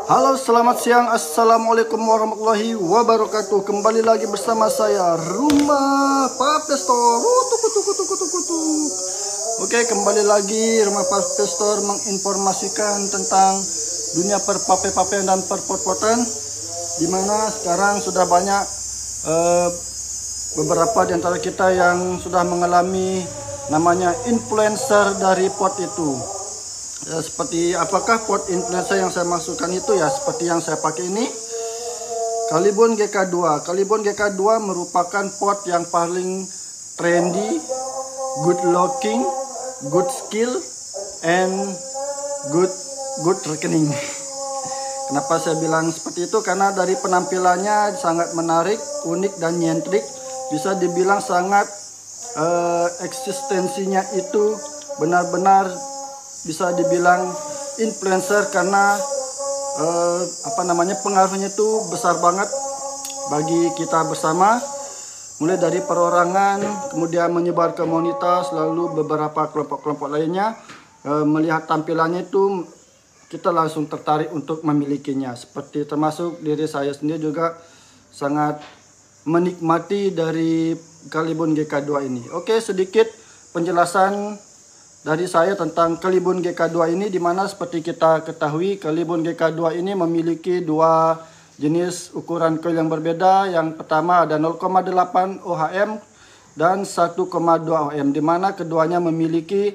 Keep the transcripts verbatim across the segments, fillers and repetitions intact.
Halo, selamat siang. Assalamualaikum warahmatullahi wabarakatuh. Kembali lagi bersama saya, Rumah Pape Store. Kutu, kutu, kutu, kutu, kutu. Oke, kembali lagi Rumah Pape Store menginformasikan tentang dunia perpape-papean dan perpot-potan, dimana sekarang sudah banyak eh, beberapa di antara kita yang sudah mengalami namanya influencer dari pot itu. Ya, seperti apakah pot influencer yang saya maksudkan itu ya, seperti yang saya pakai ini, Kalibun G K dua. Kalibun G K dua merupakan pot yang paling trendy, good looking, good skill, and good good rekening. Kenapa saya bilang seperti itu? Karena dari penampilannya sangat menarik, unik dan nyentrik. Bisa dibilang sangat uh, eksistensinya itu benar-benar bisa dibilang influencer, karena uh, apa namanya pengaruhnya itu besar banget bagi kita bersama, mulai dari perorangan, kemudian menyebar ke komunitas, lalu beberapa kelompok-kelompok lainnya. Uh, melihat tampilannya itu kita langsung tertarik untuk memilikinya, seperti termasuk diri saya sendiri juga sangat menikmati dari Kalibun G K dua ini. Oke, sedikit penjelasan dari saya tentang Kalibun G K dua ini, dimana seperti kita ketahui Kalibun G K dua ini memiliki dua jenis ukuran coil yang berbeda. Yang pertama ada nol koma delapan ohm dan satu koma dua ohm, dimana keduanya memiliki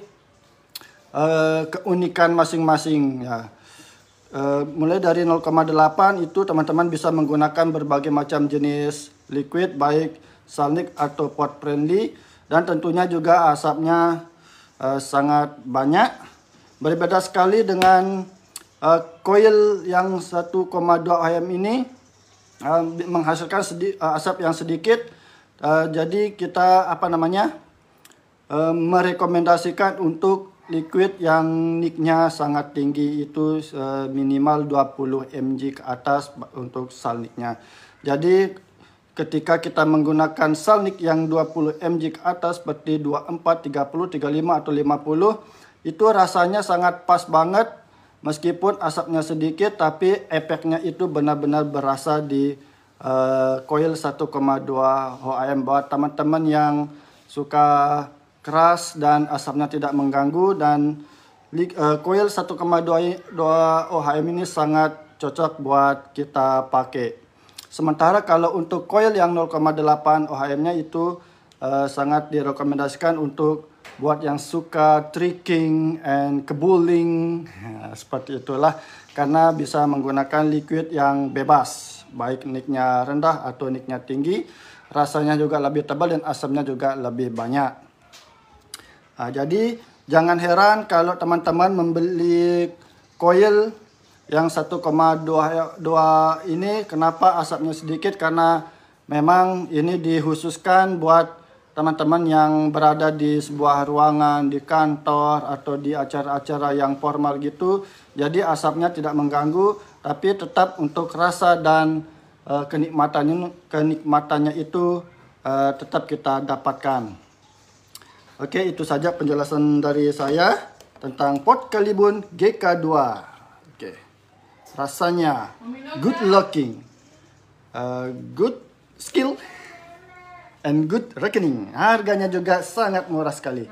uh, keunikan masing-masing ya. Uh, mulai dari nol koma delapan itu teman-teman bisa menggunakan berbagai macam jenis liquid, baik salnik atau pot friendly, dan tentunya juga asapnya Uh, sangat banyak. Berbeda sekali dengan uh, coil yang satu koma dua ohm ini, uh, menghasilkan sedi uh, asap yang sedikit. Uh, jadi kita apa namanya uh, merekomendasikan untuk liquid yang nicknya sangat tinggi, itu uh, minimal dua puluh mg ke atas untuk salniknya. Jadi ketika kita menggunakan salnik yang dua puluh mg ke atas seperti dua puluh empat, tiga puluh, tiga puluh lima atau lima puluh, itu rasanya sangat pas banget. Meskipun asapnya sedikit, tapi efeknya itu benar-benar berasa di uh, coil satu koma dua ohm. Buat teman-teman yang suka keras dan asapnya tidak mengganggu, dan uh, coil satu koma dua ohm ini sangat cocok buat kita pakai. Sementara kalau untuk coil yang nol koma delapan ohm-nya itu uh, sangat direkomendasikan untuk buat yang suka tricking and kebulling, ya, seperti itulah, karena bisa menggunakan liquid yang bebas, baik nicknya rendah atau nicknya tinggi. Rasanya juga lebih tebal dan asapnya juga lebih banyak. Nah, jadi jangan heran kalau teman-teman membeli coil yang satu koma dua ini kenapa asapnya sedikit, karena memang ini dikhususkan buat teman-teman yang berada di sebuah ruangan, di kantor atau di acara-acara yang formal gitu. Jadi asapnya tidak mengganggu, tapi tetap untuk rasa dan uh, kenikmatannya kenikmatannya itu uh, tetap kita dapatkan. Oke, itu saja penjelasan dari saya tentang pot Kalibun G K dua. Oke. Rasanya good looking, uh, good skill, and good reckoning. Harganya juga sangat murah sekali.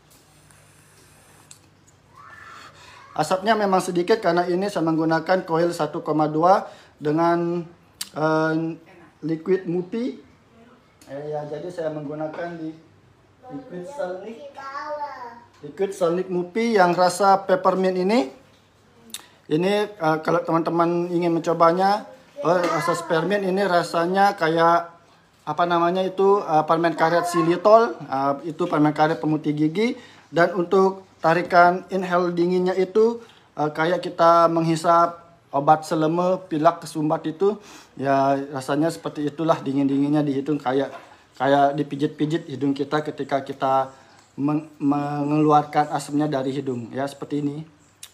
Asapnya memang sedikit karena ini saya menggunakan coil satu koma dua dengan uh, liquid mupi. Eh, ya, jadi saya menggunakan di liquid salnik, liquid salnik mupi yang rasa peppermint ini. Ini uh, kalau teman-teman ingin mencobanya, oh, rasa spearmint ini rasanya kayak apa namanya itu uh, permen karet xylitol, uh, itu permen karet pemutih gigi. Dan untuk tarikan inhale dinginnya itu uh, kayak kita menghisap obat seleme, pilak, kesumbat itu, ya rasanya seperti itulah, dingin-dinginnya di hidung, kayak kayak dipijit-pijit hidung kita ketika kita men mengeluarkan asapnya dari hidung, ya seperti ini.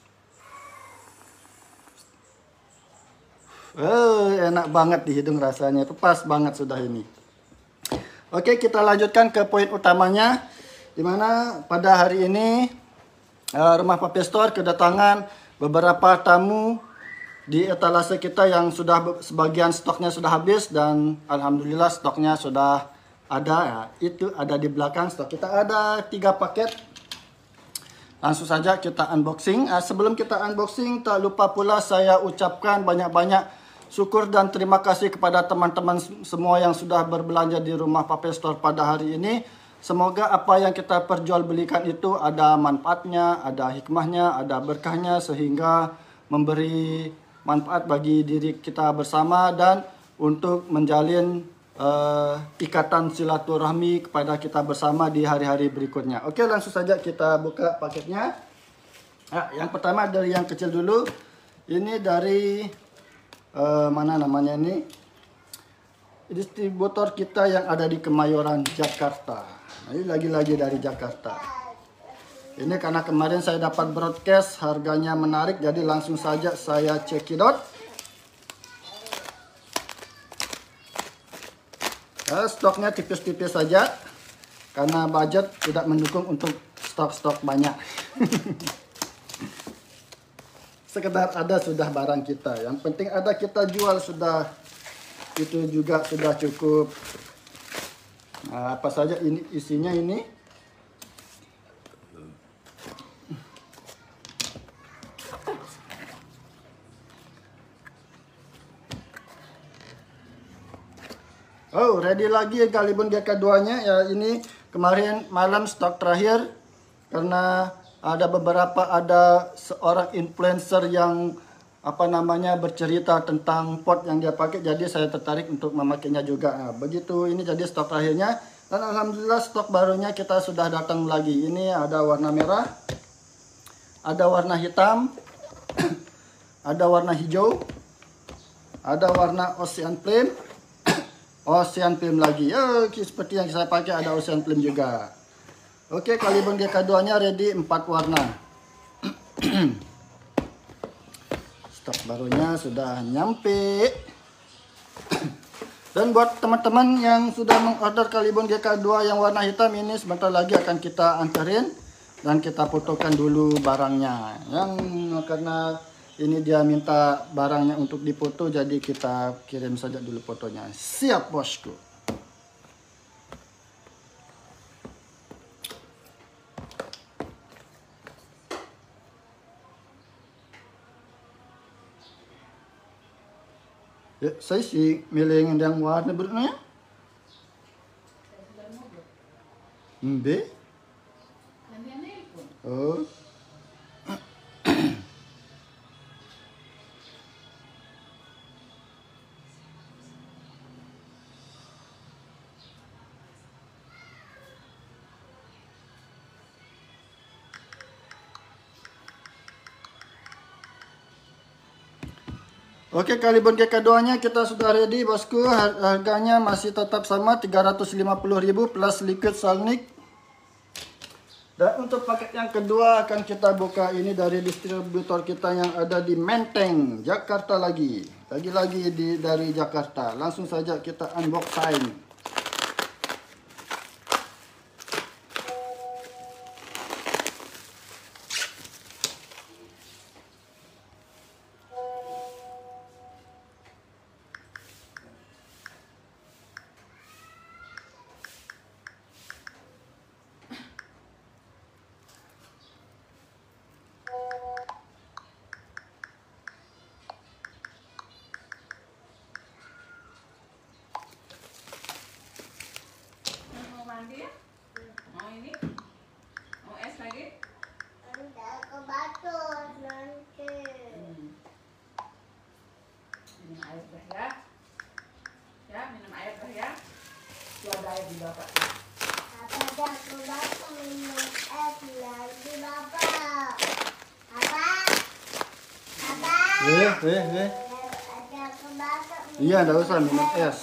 Oh, enak banget di hidung rasanya, itu pas banget sudah ini. Oke, kita lanjutkan ke poin utamanya, dimana pada hari ini uh, Rumah Pape Store kedatangan beberapa tamu di etalase kita yang sudah sebagian stoknya sudah habis, dan alhamdulillah stoknya sudah ada ya. Itu ada di belakang stok kita ada tiga paket. Langsung saja kita unboxing. Uh, sebelum kita unboxing, tak lupa pula saya ucapkan banyak-banyak syukur dan terima kasih kepada teman-teman semua yang sudah berbelanja di rumah Puppet Store pada hari ini. Semoga apa yang kita perjualbelikan itu ada manfaatnya, ada hikmahnya, ada berkahnya, sehingga memberi manfaat bagi diri kita bersama dan untuk menjalin uh, ikatan silaturahmi kepada kita bersama di hari-hari berikutnya. Oke, langsung saja kita buka paketnya. Nah, yang pertama dari yang kecil dulu. Ini dari uh, mana namanya ini? Distributor kita yang ada di Kemayoran, Jakarta. Nah, ini lagi-lagi dari Jakarta. Ini karena kemarin saya dapat broadcast, harganya menarik, jadi langsung saja saya cekidot. Nah, stoknya tipis-tipis saja, karena budget tidak mendukung untuk stok-stok banyak. Sekedar ada sudah barang kita, yang penting ada kita jual sudah, itu juga sudah cukup. Nah, apa saja ini isinya ini? Oh, ready lagi Galibon G K dua nya ya. Ini kemarin malam stok terakhir, karena ada beberapa ada seorang influencer yang apa namanya bercerita tentang pot yang dia pakai, jadi saya tertarik untuk memakainya juga. Nah, begitu ini jadi stok terakhirnya, dan alhamdulillah stok barunya kita sudah datang lagi. Ini ada warna merah, ada warna hitam, ada warna hijau, ada warna ocean flame, ocean flame lagi. Ya, seperti yang saya pakai ada ocean flame juga. Oke, Galibon G K dua nya ready empat warna. Stok barunya sudah nyampe. Dan buat teman-teman yang sudah mengorder Galibon G K dua yang warna hitam ini, sebentar lagi akan kita anterin dan kita fotokan dulu barangnya. Yang karena ini dia minta barangnya untuk dipoto, jadi kita kirim saja dulu fotonya. Siap, bosku. Ya, saya sih milih yang warna berikutnya. B. Oh. Oke, Galibon G K dua nya kita sudah ready, bosku. Harganya masih tetap sama tiga ratus lima puluh ribu plus liquid salnik. Dan untuk paket yang kedua akan kita buka ini dari distributor kita yang ada di Menteng, Jakarta lagi. Lagi-lagi di dari Jakarta. Langsung saja kita unboxing. Mau ini? Mau es lagi? Enggak kebatus nanti. Hmm. Minum air dah ya. Ya, minum air dah ya. Tuh ada air di bapak. Apa dah kebatus minum es lagi bapak? Apa? Apa? Eh, eh, eh. Ada kebatus. Iya, enggak usah minum es.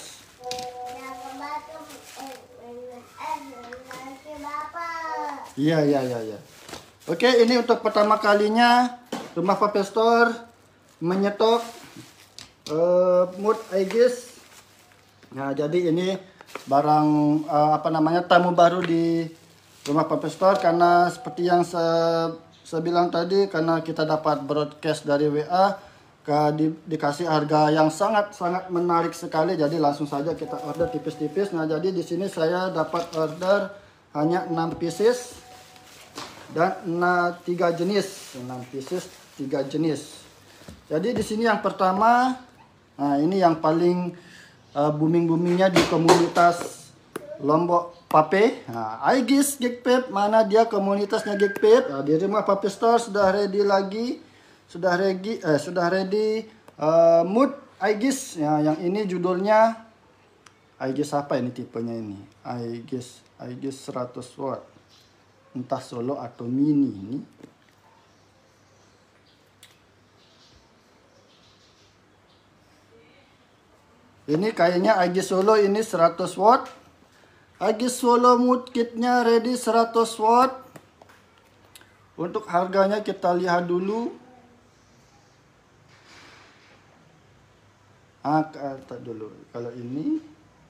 Iya, iya, iya, iya. Oke, ini untuk pertama kalinya rumah Puppet Store menyetok uh, mood Aegis. Nah, jadi ini barang uh, apa namanya tamu baru di rumah Puppet Store, karena seperti yang saya, saya bilang tadi, karena kita dapat broadcast dari W A ke, di, dikasih harga yang sangat-sangat menarik sekali. Jadi langsung saja kita order tipis-tipis. Nah, jadi di sini saya dapat order hanya enam pieces dan nah, tiga jenis. enam pieces, tiga jenis. Jadi di sini yang pertama, nah ini yang paling uh, booming-boomingnya di komunitas Lombok Pape. Nah, Aegis Geekpep, mana dia komunitasnya Geekpep? Nah, di rumah Pape Store sudah ready lagi. Sudah ready, eh, sudah ready uh, mood Aegis. Ya, yang ini judulnya Aegis apa ini tipenya ini? Aegis Aegis seratus watt. Entah solo atau mini ini. Ini kayaknya Aegis Solo ini seratus watt. Aegis Solo mood kitnya ready seratus watt. Untuk harganya kita lihat dulu. Ah, kata dulu. Kalau ini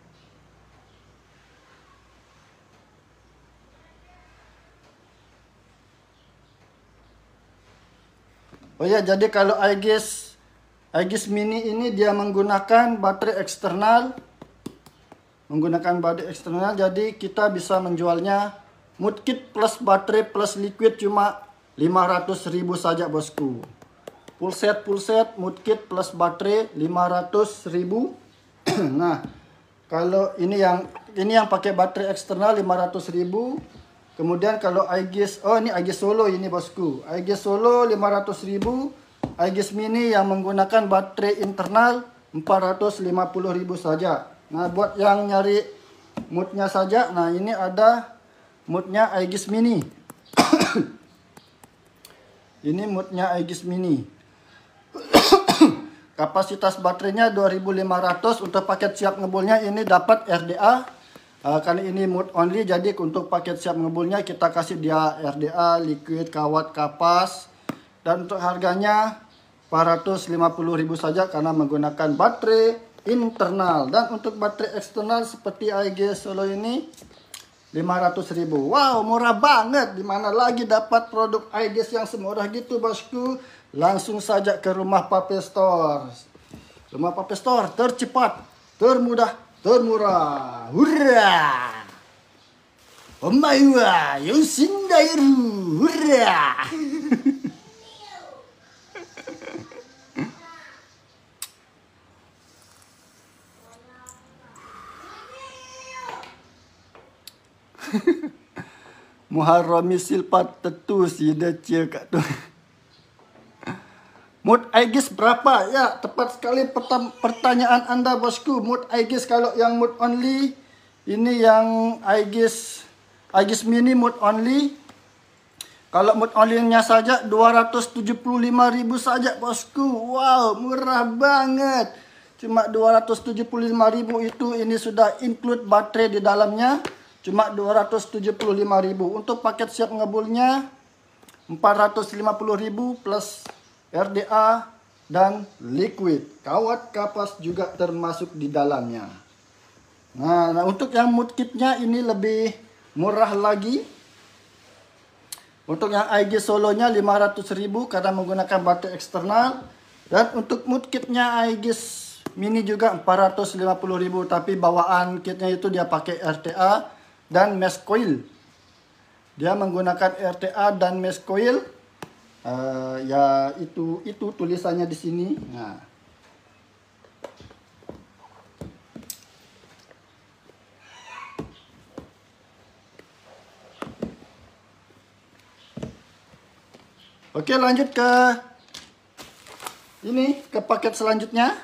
oh ya, jadi kalau Aegis Aegis Mini ini dia menggunakan baterai eksternal. Menggunakan baterai eksternal, jadi kita bisa menjualnya mood kit plus baterai plus liquid cuma lima ratus ribu saja, bosku. Full set, full set, mood kit plus baterai lima ratus ribu. Nah, kalau ini yang ini yang pakai baterai eksternal lima ratus ribu. Kemudian kalau Aegis, oh ini Aegis Solo ini, bosku. Aegis Solo lima ratus ribu. Aegis Mini yang menggunakan baterai internal empat ratus lima puluh ribu saja. Nah, buat yang nyari moodnya saja, nah ini ada moodnya Aegis Mini. Ini moodnya Aegis Mini. Kapasitas baterainya dua ribu lima ratus. Untuk paket siap ngebulnya ini dapat R D A. Uh, karena ini mood only, jadi untuk paket siap ngebulnya kita kasih dia R D A, liquid, kawat, kapas. Dan untuk harganya empat ratus lima puluh ribu saja karena menggunakan baterai internal. Dan untuk baterai eksternal seperti Aegis Solo ini lima ratus ribu. Wow, murah banget. Dimana lagi dapat produk Aegis yang semurah gitu, bosku? Langsung saja ke rumah Pape Store. Rumah Pape Store tercepat, termudah, termurah. Hurra! Omaiwa yoshindairu. Hurra! Muharrami silpat tetus ida cia kat tu. Mood Aegis berapa? Ya, tepat sekali pertanyaan Anda, bosku. Mood Aegis kalau yang mood only, ini yang Aegis Aegis Mini mood only. Kalau mood only-nya saja dua ratus tujuh puluh lima ribu saja, bosku. Wow, murah banget. Cuma dua ratus tujuh puluh lima ribu itu, ini sudah include baterai di dalamnya. Cuma dua ratus tujuh puluh lima ribu. Untuk paket siap ngebulnya empat ratus lima puluh ribu plus R D A dan liquid. Kawat kapas juga termasuk di dalamnya. Nah, nah untuk yang mood kitnya ini lebih murah lagi. Untuk yang Aegis Solonya lima ratus ribu karena menggunakan baterai eksternal. Dan untuk mood kitnya Aegis Mini juga empat ratus lima puluh ribu. Tapi bawaan kitnya itu dia pakai R T A dan mesh coil. Dia menggunakan R T A dan mesh coil. Uh, ya itu itu tulisannya di sini. Nah, oke, lanjut ke ini, ke paket selanjutnya.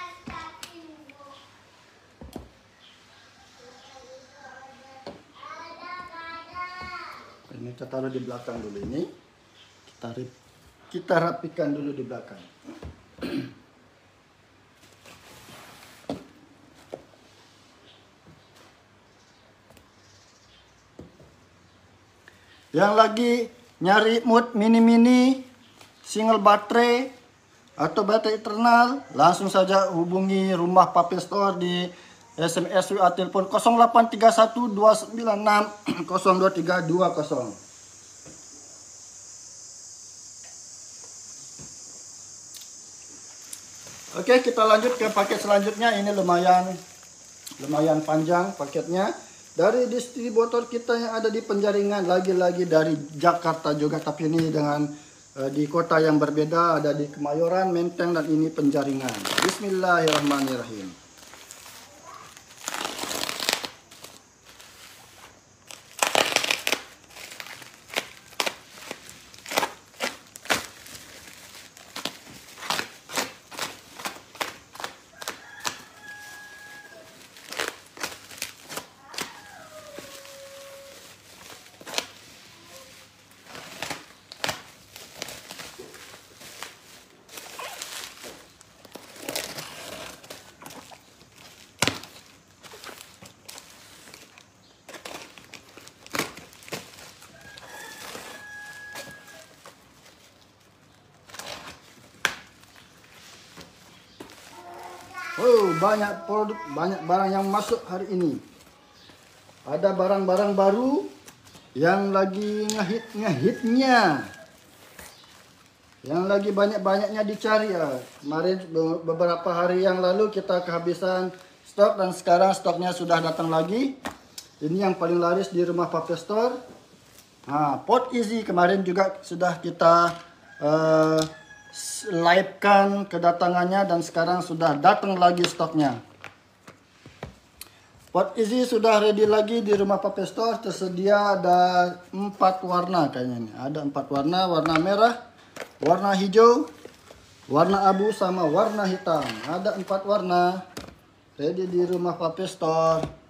Ini kita taruh di belakang dulu ini. Kita, kita rapikan dulu di belakang. Yang lagi nyari mood mini-mini, single baterai atau baterai internal, langsung saja hubungi rumah Pape Store di S M S W A telepon nol delapan tiga satu dua sembilan enam nol dua tiga dua nol. Oke, kita lanjut ke paket selanjutnya. Ini lumayan lumayan panjang paketnya. Dari distributor kita yang ada di Penjaringan, lagi-lagi dari Jakarta juga, tapi ini dengan uh, di kota yang berbeda, ada di Kemayoran, Menteng, dan ini Penjaringan. Bismillahirrahmanirrahim. Oh, banyak produk, banyak barang yang masuk hari ini. Ada barang-barang baru yang lagi ngehit-ngehitnya. Yang lagi banyak-banyaknya dicari ya. Kemarin beberapa hari yang lalu kita kehabisan stok dan sekarang stoknya sudah datang lagi. Ini yang paling laris di rumah Pape Store. Nah, Pot Easy kemarin juga sudah kita uh, live-kan kedatangannya dan sekarang sudah datang lagi stoknya. Pot Easy sudah ready lagi di rumah Pape Store. Tersedia ada empat warna kayaknya ini. Ada empat warna, warna merah, warna hijau, warna abu, sama warna hitam. Ada empat warna ready di rumah Pape Store.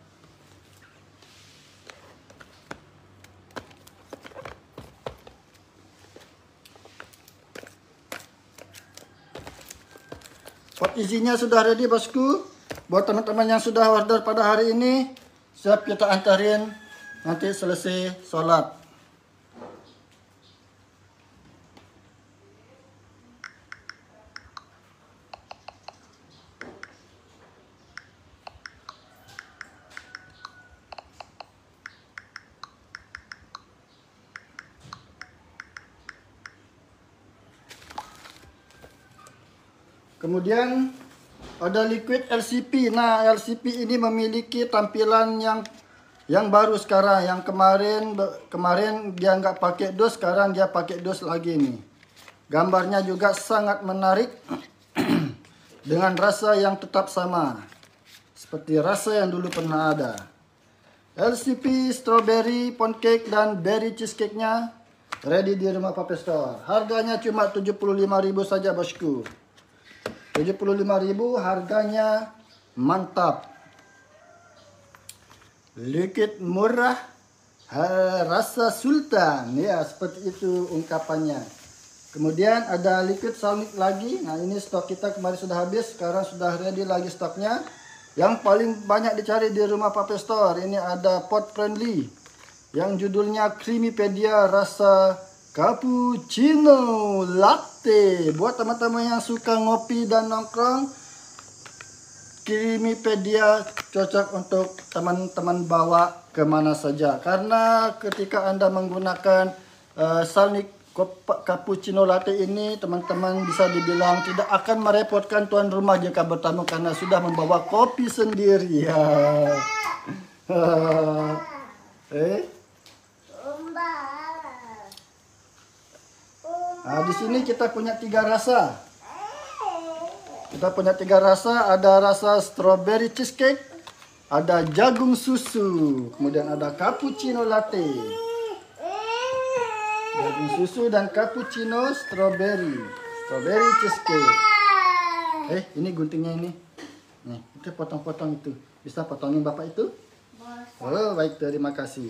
Pot Easy-nya sudah ready bosku. Buat teman-teman yang sudah order pada hari ini, siap kita antarin nanti selesai sholat. Kemudian ada liquid L C P. Nah, L C P ini memiliki tampilan yang yang baru sekarang. Yang kemarin kemarin dia nggak pakai dos, sekarang dia pakai dos lagi nih. Gambarnya juga sangat menarik dengan rasa yang tetap sama seperti rasa yang dulu pernah ada. L C P strawberry pound cake dan berry cheesecake-nya ready di rumah Pape Store. Harganya cuma tujuh puluh lima ribu saja bosku. tujuh puluh lima ribu harganya mantap. Liquid murah, rasa sultan. Ya, seperti itu ungkapannya. Kemudian ada liquid salmik lagi. Nah, ini stok kita kemarin sudah habis, sekarang sudah ready lagi stoknya. Yang paling banyak dicari di rumah Pape Store, ini ada pot friendly yang judulnya Creamypedia rasa cappuccino latte. Buat teman-teman yang suka ngopi dan nongkrong, Creamypedia cocok untuk teman-teman bawa kemana saja. Karena ketika Anda menggunakan uh, Salnik cappuccino latte ini, teman-teman bisa dibilang tidak akan merepotkan tuan rumah jika bertamu karena sudah membawa kopi sendiri. Ya. eh? Nah, di sini kita punya tiga rasa. Kita punya tiga rasa. Ada rasa strawberry cheesecake, ada jagung susu, kemudian ada cappuccino latte. Jagung susu dan cappuccino strawberry, strawberry cheesecake. Eh, ini guntingnya ini. Nih, kita potong-potong itu. Bisa potongin bapak itu? Oh, baik, terima kasih.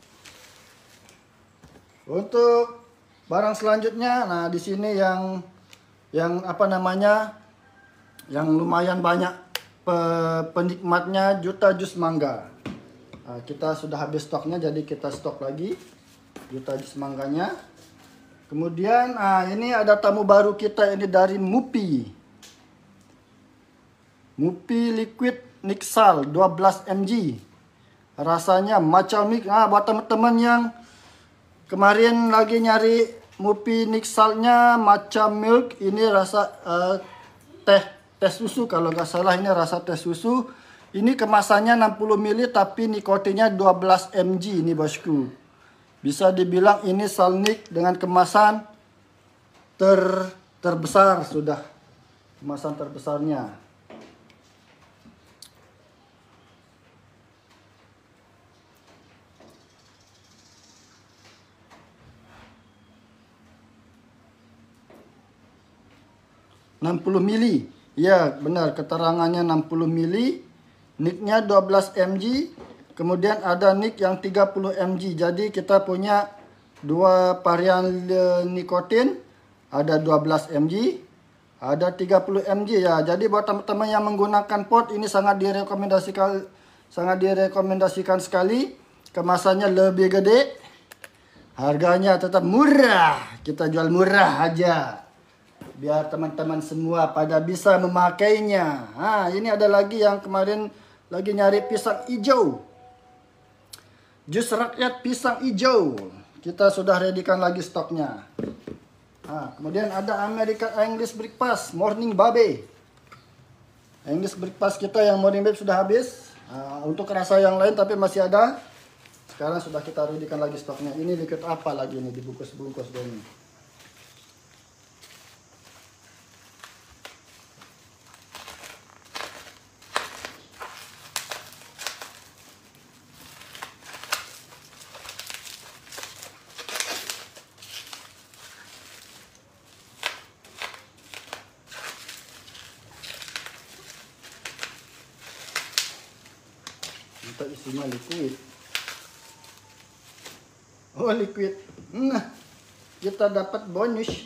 Untuk barang selanjutnya, nah di sini yang yang apa namanya, yang lumayan banyak pe, penikmatnya Juta Jus Mangga. Nah, kita sudah habis stoknya, jadi kita stok lagi Juta Jus Mangganya. Kemudian, nah ini ada tamu baru kita, ini dari Mupi. Mupi Liquid Nixal dua belas miligram. Rasanya matcha milk. Nah, buat teman-teman yang kemarin lagi nyari Mupi Nixalnya matcha milk, ini rasa uh, teh teh susu kalau nggak salah, ini rasa teh susu. Ini kemasannya enam puluh mililiter tapi nikotinnya dua belas miligram ini bosku. Bisa dibilang ini Salnik dengan kemasan ter terbesar sudah. Kemasan terbesarnya. enam puluh mililiter. Ya, benar, keterangannya enam puluh mililiter. Nicknya dua belas miligram. Kemudian ada nick yang tiga puluh miligram. Jadi kita punya dua varian nikotin. Ada dua belas miligram, ada tiga puluh miligram ya. Jadi buat teman-teman yang menggunakan pot ini sangat direkomendasikan sangat direkomendasikan sekali. Kemasannya lebih gede. Harganya tetap murah. Kita jual murah aja. Biar teman-teman semua pada bisa memakainya. Nah, ini ada lagi yang kemarin lagi nyari pisang hijau. Jus rakyat pisang hijau. Kita sudah readykan lagi stoknya. Nah, kemudian ada American English Breakfast Morning Babe. English Breakfast kita yang Morning Babe sudah habis. Nah, untuk rasa yang lain tapi masih ada. Sekarang sudah kita readykan lagi stoknya. Ini liquid apa lagi ini dibungkus-bungkus ini. Kita isinya liquid. Oh, liquid. Nah, kita dapat bonus.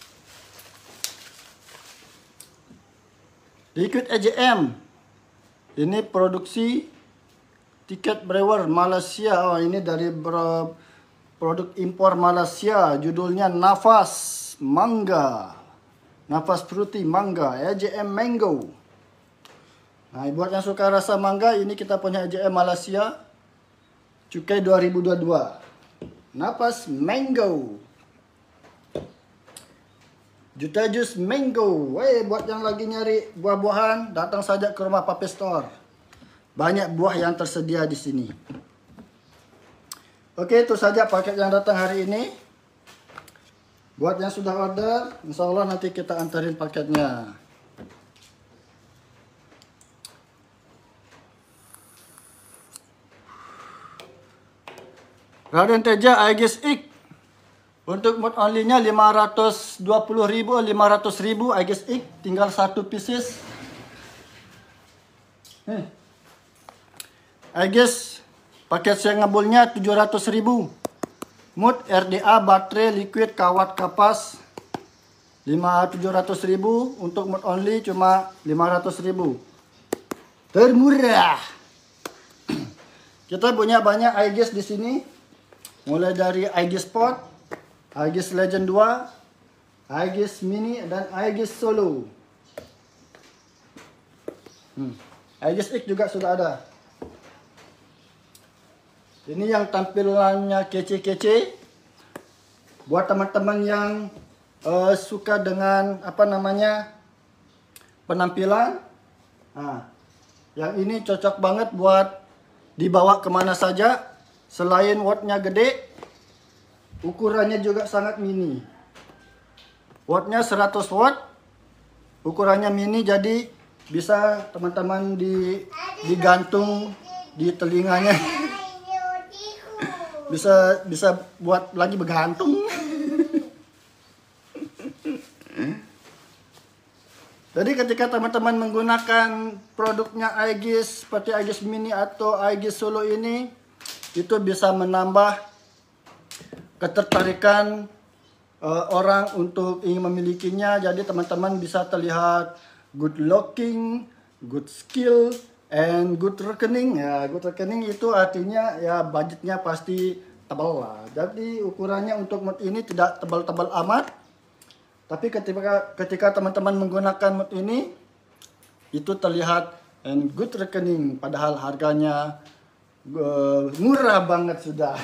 Liquid E J M. Ini produksi Tiket Brewer Malaysia. Oh, ini dari produk impor Malaysia. Judulnya Nafas Mangga. Nafas Fruity Mangga. E J M Mango. Nah, buat yang suka rasa mangga, ini kita punya E J M Malaysia. Cukai dua ribu dua puluh dua. Nafas Mango. Juta Jus Mango. Weh, buat yang lagi nyari buah-buahan, datang saja ke rumah Pape Store. Banyak buah yang tersedia di sini. Oke, itu saja paket yang datang hari ini. Buat yang sudah order, insya Allah nanti kita antarin paketnya. Raden Teja Aegis Ik. Untuk mod only-nya lima ratus dua puluh ribu, lima ratus ribu Aegis Ik. Tinggal satu pieces. Nih. Aegis paket singebulnya tujuh ratus ribu. Mood R D A baterai liquid kawat kapas lima tujuh ratus ribu. Untuk mod only cuma lima ratus ribu. Termurah. Kita punya banyak Aegis di sini. Mulai dari Aegis Pot, Aegis Legend dua, Aegis Mini, dan Aegis Solo. Hmm. Aegis X juga sudah ada. Ini yang tampilannya kece-kece. Buat teman-teman yang uh, suka dengan apa namanya penampilan. Nah, yang ini cocok banget buat dibawa kemana saja. Selain wattnya gede, ukurannya juga sangat mini. Wattnya seratus watt, ukurannya mini, jadi bisa teman-teman di digantung di telinganya. Bisa bisa buat lagi bergantung. Jadi ketika teman-teman menggunakan produknya Aegis seperti Aegis Mini atau Aegis Solo ini, itu bisa menambah ketertarikan uh, orang untuk ingin memilikinya. Jadi teman-teman bisa terlihat good looking, good skill, and good rekening. Ya, good rekening itu artinya ya budgetnya pasti tebal lah. Jadi ukurannya untuk mod ini tidak tebal-tebal amat. Tapi ketika ketika teman-teman menggunakan mod ini, itu terlihat and good rekening. Padahal harganya Uh, murah banget sudah.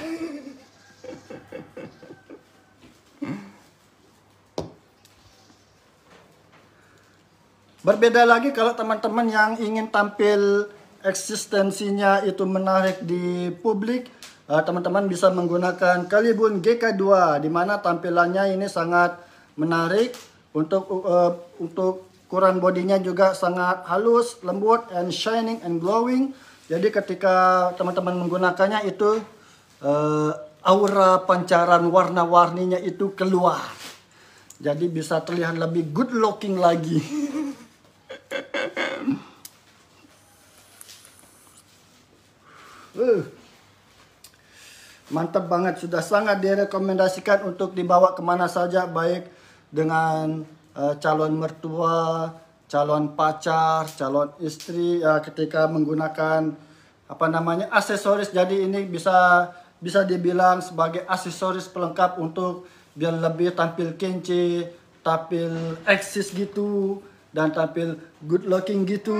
Berbeda lagi kalau teman-teman yang ingin tampil eksistensinya itu menarik di publik, uh, teman-teman bisa menggunakan Kalibun G K dua, di mana tampilannya ini sangat menarik untuk uh, untuk ukuran bodinya juga sangat halus, lembut, and shining and glowing. Jadi ketika teman-teman menggunakannya itu uh, aura pancaran warna-warninya itu keluar. Jadi bisa terlihat lebih good looking lagi. uh, mantap banget, sudah sangat direkomendasikan untuk dibawa kemana saja, baik dengan uh, calon mertua, calon pacar, calon istri, ya, ketika menggunakan apa namanya aksesoris. Jadi ini bisa bisa dibilang sebagai aksesoris pelengkap untuk biar lebih tampil kece, tampil eksis gitu, dan tampil good looking gitu.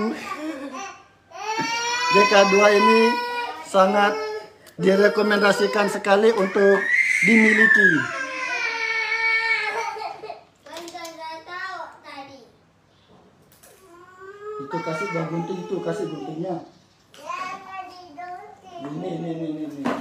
G K dua ini sangat direkomendasikan sekali untuk dimiliki. Itu kasih gak gunting tuh, kasih guntingnya. Ini, ini, ini, ini, ini.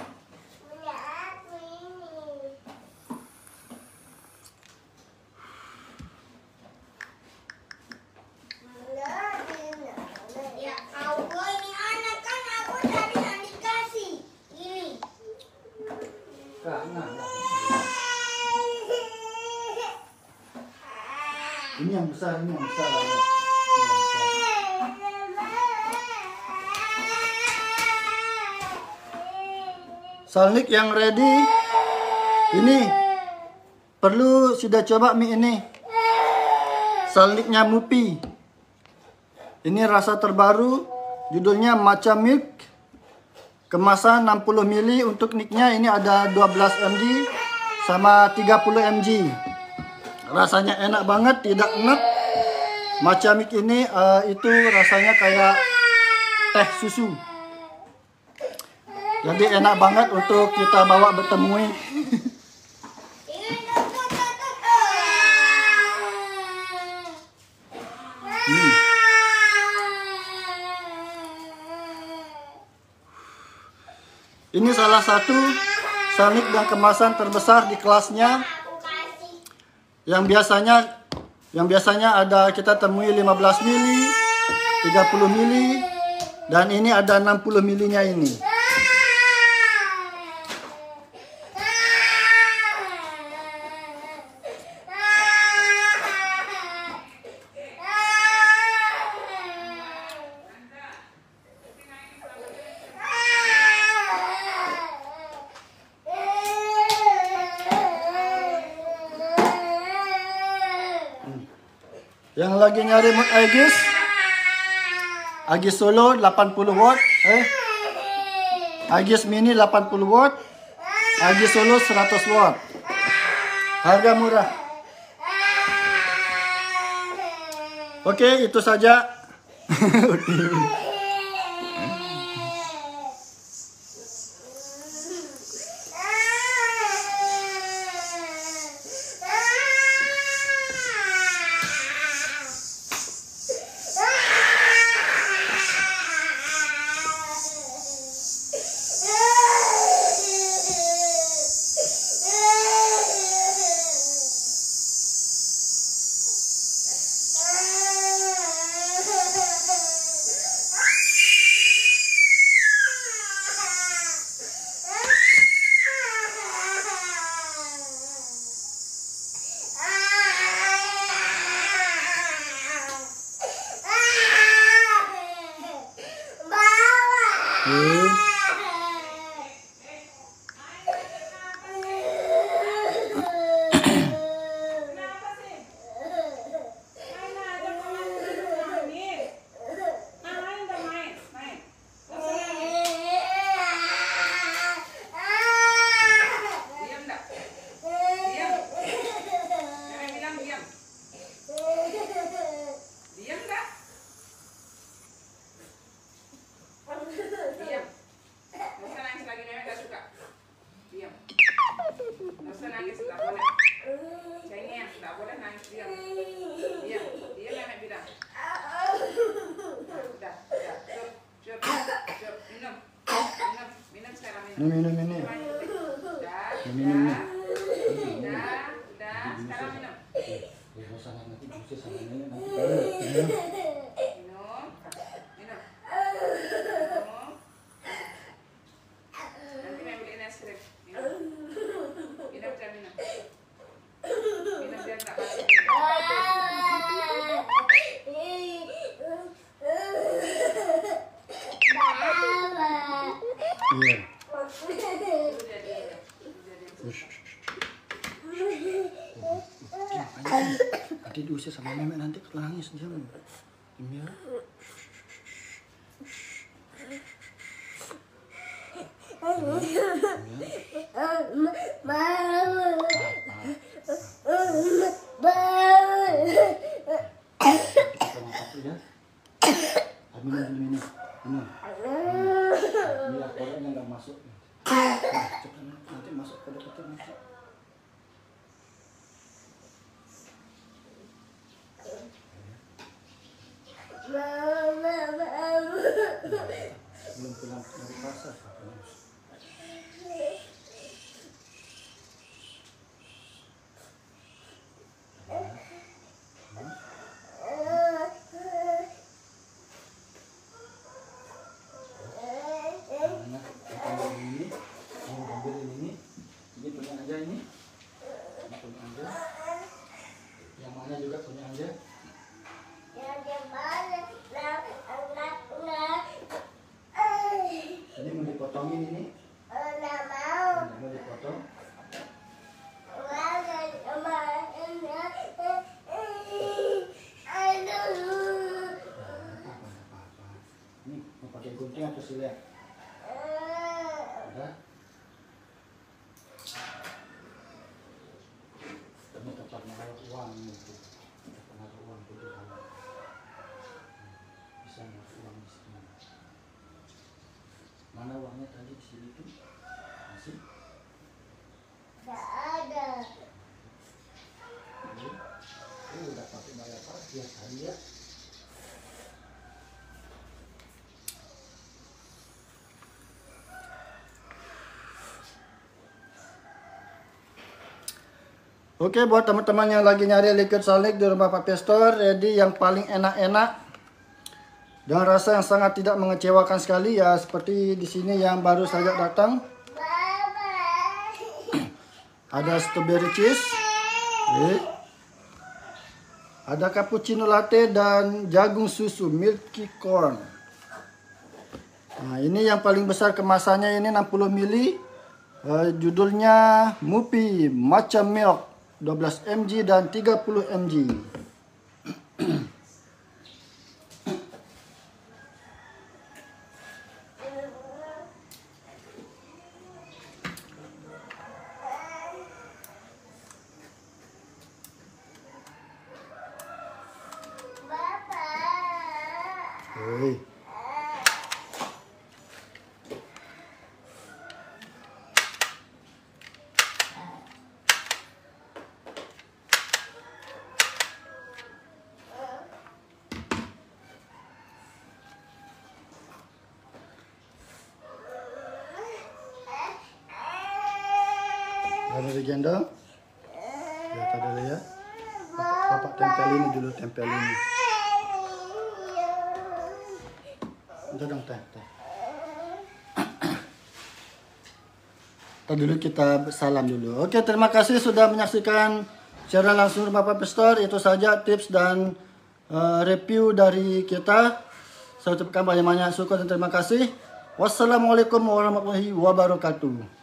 Ya Allah, ini anak kan aku tadi yang dikasih. Ini. Ini yang besar, ini yang besar. Salnik yang ready. Ini perlu sudah coba mie ini. Salniknya Mupi. Ini rasa terbaru, judulnya Matcha Milk. Kemasan enam puluh mililiter, untuk nicknya ini ada dua belas mililiter sama tiga puluh mililiter. Rasanya enak banget, tidak enak. Matcha Milk ini uh, itu rasanya kayak teh susu. Jadi enak banget untuk kita bawa bertemu. Hmm. Ini salah satu salnik dan kemasan terbesar di kelasnya. Yang biasanya yang biasanya ada kita temui lima belas mililiter, tiga puluh mililiter, dan ini ada enam puluh mililiternya ini. Yang lagi nyari mood Agis, Agis Solo delapan puluh watt, eh, Agis Mini delapan puluh watt, Agis Solo seratus watt. Harga murah. Oke, itu saja. Ini minum ini. Udah, Ini minum nih. udah, udah. Sekarang minum. Minum. Minum. Minum. Minum. Nanti main beliin es krim. Minum. Minum, jangan minum. Minum biar nggak mati. Iya. Udah dia. Udah dia. Ush. Nanti diusir sama Memek nanti nangis dia. Diam ya. Minum dulu minum. Minum. Biar koreknya nggak masuk. Nah, cepat nanti masuk ke dokter nanti. Belum pulang dari pasar. Ini, mau ambil ini, ini punya aja ini, ini punya aja, yang mana juga punya aja. Ini mau dipotongin ini, mau dipotong. Ini mau pakai gunting atau silet? Udah. Ini tempat naruh uang itu, tempat naruh uang itu kalau bisa naruh uang di sini. Mana uangnya tadi di sini tuh? Masih? Oh, udah pakai bayar apa? Biasa ya. Oke, buat teman-teman yang lagi nyari liquid salik di rumah Pak Pestor, ready yang paling enak-enak dan rasa yang sangat tidak mengecewakan sekali ya, seperti di sini yang baru saja datang. Ada strawberry cheese, eh. Ada cappuccino latte dan jagung susu milky corn. Nah, ini yang paling besar kemasannya, ini enam puluh mililiter. Uh, judulnya Mupi Matcha Milk dua belas mililiter dan tiga puluh mililiter. Hei. Ada digendong? Ya, tadi dulu ya. Bapak tempel ini dulu, tempel ini. Udah dong, teh, teh. Tadi dulu kita salam dulu. Oke, terima kasih sudah menyaksikan secara langsung rumah Pak Pestor. Itu saja tips dan uh, review dari kita. Saya ucapkan banyak-banyak syukur dan terima kasih. Wassalamualaikum warahmatullahi wabarakatuh.